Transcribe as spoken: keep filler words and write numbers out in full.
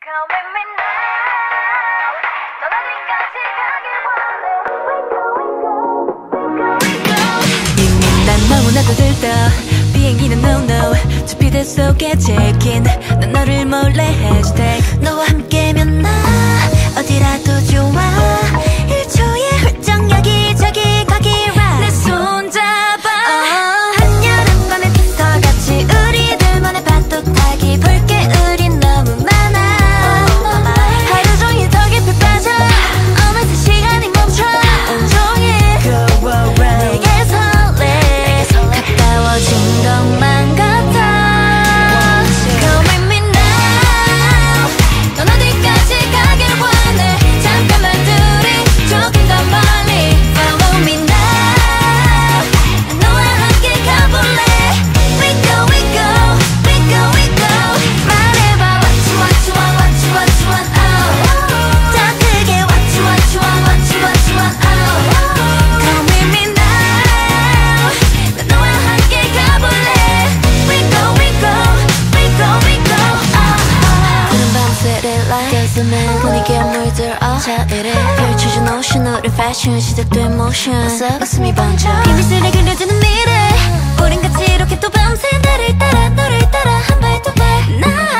너무나도 들떠 비행기는 no no 주피대 속에 check-in 난 너를 몰래 해시태그 너와 함께면 나 어디라도 좋아 일 초에 훌쩍 여기저기 가기 right 내 손 잡아 uh, 한여름 밤에 피서같이 우리들만의 파도 타기 볼 게 우린 너무 많아 하루 종일 더 깊이 빠져 어느새 시간이 멈춰 온종일 go around 내게 가까워진 것만 같아 Come with me now 넌 어디까지 가길 원해 잠깐만 둘이 조금 더 멀리 Follow me now 너와 함께 가볼래 We go we go we go we go 말해봐 What you want you want what you want you want oh 더 크게 What you want you want what you want you want oh Come with me now 난 너와 함께 가볼래 We go we go we go we go 구름 밤새를 light 가슴에 분위기에 물들어 자 이래 펼쳐진 오션 우리 패션 시작된 모션 가슴이 번져 비밀스레 그려지는 미래 우린 같이 이렇게 또 밤새 나를 따라 너를 따라 한 발 두 발 나